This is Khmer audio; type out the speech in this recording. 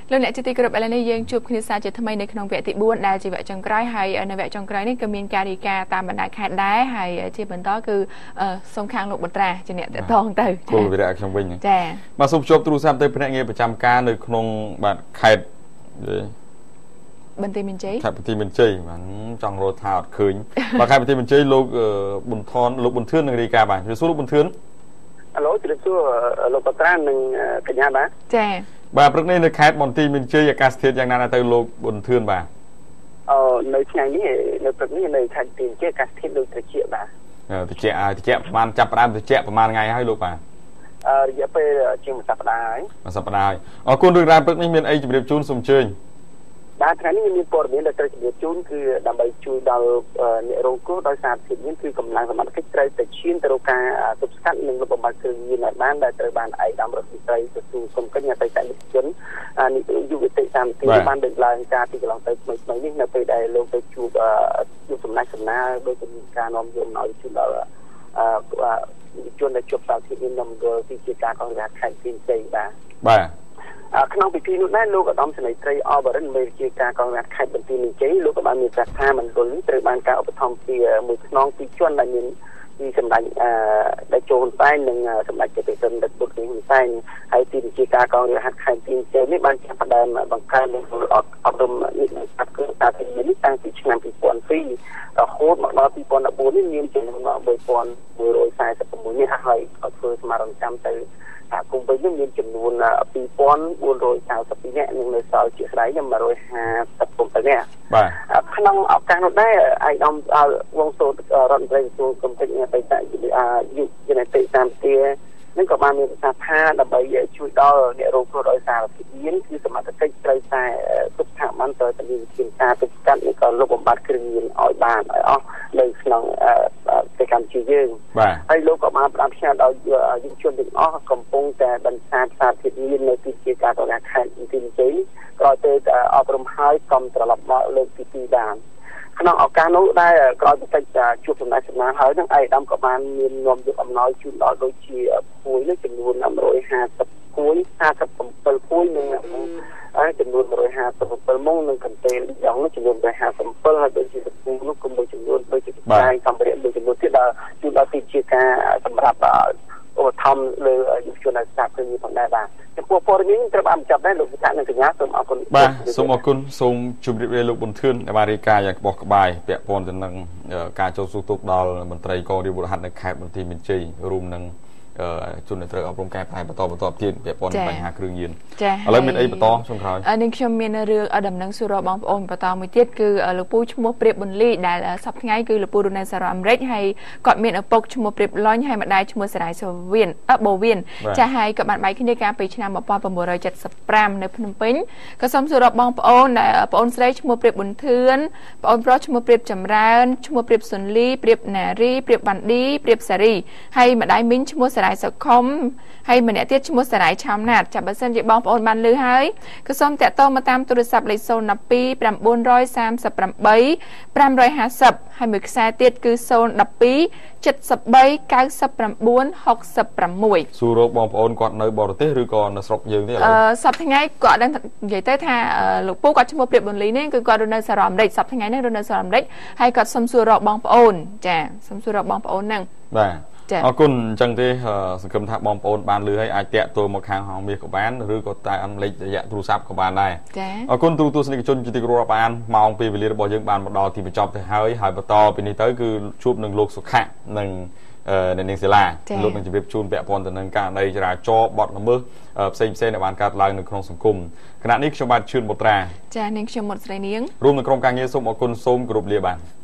លោកអ្នកជាទីគោរពឥឡូវនេះយើងជួបគ្នាសាជាថ្មីនៅក្នុងវគ្គទី4ដែលជាវគ្គចុងក្រោយហើយនៅវគ្គចុងក្រោយនេះក៏មានការរាយការណ៍តាមបណ្ដាខេត្តដែរហើយជាបន្តគឺសូមខាងលោកបុត្រាជាអ្នកតតងទៅគោលវិរៈខ្ញុំវិញចា៎បាទសូមជួបទូរស័ព្ទទៅភ្នាក់ងារប្រចាំការនៅក្នុងបាទខេត្តបន្ទាយមានជ័យខេត្តបន្ទាយមានជ័យបាទចង់រកថាអត់ឃើញបាទខេត្តបន្ទាយមានជ័យលោកប៊ុនថនលោកប៊ុនធឿននឹងរាយការណ៍បាទជំរាបសួរលោកប៊ុនធឿនហៅជំរាបសួរលោកបុត្រានិងកញ្ញាបាទចា៎បាទព្រឹកនេះនៅខេត្តបន្ទាយមានជ័យអាកាសធាតុយ៉ាងណាទៅលោកប៊ុនធឿនបាទនៅថ្ងៃនេះនៅព្រឹកនេះនៅខេត្តបន្ទាយមានជ័យអាកាសធាតុដូចត្រជាក់បាទត្រជាក់ប្រហែលចាប់ផ្ដើមត្រជាក់ប្រហែលថ្ងៃហើយលោកបាទរយៈពេលជាង1សប្តាហ៍ហើយ 1សប្តាហ៍ហើយអរគុណរឿងរ៉ាវព្រឹកនេះមានអីជម្រាបជូនសូមអញ្ជើញបាទថ្ងៃនេះមានព័ត៌មានដែលត្រូវជម្រាបជូនគឺដើម្បីជួយដល់អ្នករងគ្រោះដោយសារភាពនេះគឺកម្លាំងសមត្ថកិច្ចត្រូវតែឈានទៅរកការទប់ស្កាត់និងលុបបំបាត់គ្រឿងញៀនឲ្យបានដែលត្រូវបានឯកឧត្តមរដ្ឋមន្ត្រីក្រសួងសុំកិច្ចអតីតយុវជននេះយុវតីតាមទីបានលើកឡើងការពីកន្លងទៅថ្មីៗនេះនៅពេលដែលលោកទៅជួបសំណាក់សំណាដោយជាការនាំយកឲ្យជួយដល់ជនដែលជាប់សារធាតុញៀននៅមណ្ឌលទីជាការកងរាជខេត្តផ្សេងៗបាទក្នុងពិធីនោះដែរលោកឧត្តមសេនីយ៍ត្រីអបរិនមេជាការកងរាជខេត្តបន្ទាយមានជ័យលោកក៏បានមានប្រកាសមណ្ឌលនេះត្រូវបានការឧបត្ថម្ភពីមួយខ្នងពីជនដែលមានពីសម្ដេចដែលចូលតែងនិងសម្ដេចព្រះសិនដឹកបុត្រនេះតែងហើយទីវិជាការកងរាជខេត្តបន្ទាយមានជ័យនេះបានចាប់ផ្ដើមបង្កើននិងអប់រំនេះស្គឺតាទីនេះតាំងពីឆ្នាំ2002រហូតមកដល់2014នេះមានចំនួន3146នេះហើយក៏ធ្វើស្មារតីចាំទៅគុំវិញមានចំនួន2442នាក់និងនៅសល់ជាស្ដី157នាក់បាទក្នុងឱកាសនោះដែរឯកឧត្តមវងសូរដ្ឋមន្ត្រីក្រសួងគំនិតបេតយុវជនទីតាមទានឹងក៏បានមានប្រសាសន៍ថាដើម្បីជួយដល់អ្នករងគ្រោះដោយសារភាពញៀនគឺសមត្ថកិច្ចត្រូវតែគ្រប់ស្ថាប័នត្រូវតែមានវិធានការទប់ស្កាត់និងក៏លុបបំបាត់គ្រឿងញៀនឲ្យបានឲ្យអស់នៅក្នុងប្រទេសកម្ពុជាយើងហើយលោកក៏បានផ្ដាំផ្ញើដល់យុវជនទាំងអស់កំពុងតែបន្សាបសារភាពញៀននៅទីជាការកងខេត្តបន្ទាយមានជ័យក្រោយទៅអប់រំហើយកុំត្រឡប់មកលើកទី2បានក្នុងឱកាសនោះដែរក្រោយពីជួបសំណាក់សំណាងហើយនឹងឯកឧត្តមក៏បានមាននាំយកអំណោយជូនដល់ដូចជាភួយនេះចំនួន150ភួយ57ភួយនិងចំនួន157មុងនិងកន្ទេលយ៉ាងនោះចំនួន157ហើយដូចជាពូនោះក៏មួយចំនួនដូចជាកាយសម្ភារៈមួយចំនួនទៀតដល់ជូនដល់ទីជាការសម្រាប់ឧបត្ថម្ភលើយុវជនដែលស្ដាប់ឃើញផងដែរបាទចំពោះព័ត៌មានត្រូវបានបញ្ចប់ដែរលោកវិសានិងកញ្ញាសូមអរគុណបាទសូមអរគុណសូមជម្រាបលាលោកប៊ុនធឿនដែលបានរាយការណ៍យ៉ាងក្បោះក្បាយពាក់ព័ន្ធទៅនឹងការចូលសួរទុកដល់មន្ត្រីកងរាជបុរហត្ថនៅខេត្តបន្ទាយមានជ័យរួមនឹងជនដែលត្រូវអប់រំកែប្រែបន្តទៀតពាក់ព័ន្ធនឹងបញ្ហាគ្រឿងញៀនឥឡូវមានអីបន្តចុងក្រោយនេះខ្ញុំមានរឿងដំណឹងសួរបងប្អូនបន្តមួយទៀតគឺលោកពូឈ្មោះព្រាបប៊ុនលីដែលសប្តាហ៍ថ្ងៃគឺលោកពូរស់នៅសហរដ្ឋអាមេរិកហើយគាត់មានឪពុកឈ្មោះព្រាបឡុញហើយម្ដាយឈ្មោះសារាយសូវៀនបូវៀនចាស់ហើយក៏បានបែកគ្នាកាលពីឆ្នាំ1975នៅភ្នំពេញក៏សូមសួរបងប្អូនដែលប្អូនស្រីឈ្មោះព្រាបប៊ុនធឿនប្អូនប្រុសឈ្មោះព្រាបចម្រើនឈ្មោះព្រាបសុនលីព្រាបណារីព្រាបបានឌីព្រាបសារីហើយម្ដាយមីងឈ្មោះសារាយសុខុមហើយម្នាក់ទៀតឈ្មោះសារាយឆោមណាតចាំបើសិនជាបងប្អូនបានឮហើយក៏សូមតាក់ទងមកតាមទូរស័ព្ទលេខ012 938 550ហើយមួយខ្សែទៀតគឺ012 73 99 66 សួររកបងប្អូនគាត់នៅបរទេសឬក៏នៅស្រុកយើងទេឥឡូវសប្តាហ៍ថ្ងៃគាត់ដឹងនិយាយទៅថាលោកពូគាត់ឈ្មោះព្រាបប៊ុនលីនេះគឺគាត់រស់នៅសហរដ្ឋអាមេរិកសប្តាហ៍ថ្ងៃនេះរស់នៅសហរដ្ឋអាមេរិកហើយគាត់សុំសួររកបងប្អូនចាសុំសួររកបងប្អូនហ្នឹងបាទអរគុណអញ្ចឹងទេសង្ឃឹមថាបងប្អូនបានលឺហើយអាចតាក់ទងមកខាងហងមាសក៏បានឬក៏តែអំលេខរយៈទូរស័ព្ទក៏បានដែរអរគុណទូទស្សនិកជនជាទីគោរពបានម៉ោងពេលវេលារបស់យើងបានមកដល់ទីបញ្ចប់ទៅហើយបន្តពីនេះទៅគឺជួបនឹងលោកសុខៈនិងអ្នកនាងសិលាលោកនឹងជម្រាបជូនពាក់ព័ន្ធទៅនឹងករណីចរាចរណ៍បទល្មើសផ្សេងៗដែលបានកើតឡើងនៅក្នុងសង្គមគណៈនេះខ្ញុំបាទឈឿនបុត្រាចានាងខ្ញុំមុតស្រីនាងរួមនឹងក្រុមការងារសូមអរគុណសូមគោរពលាបាន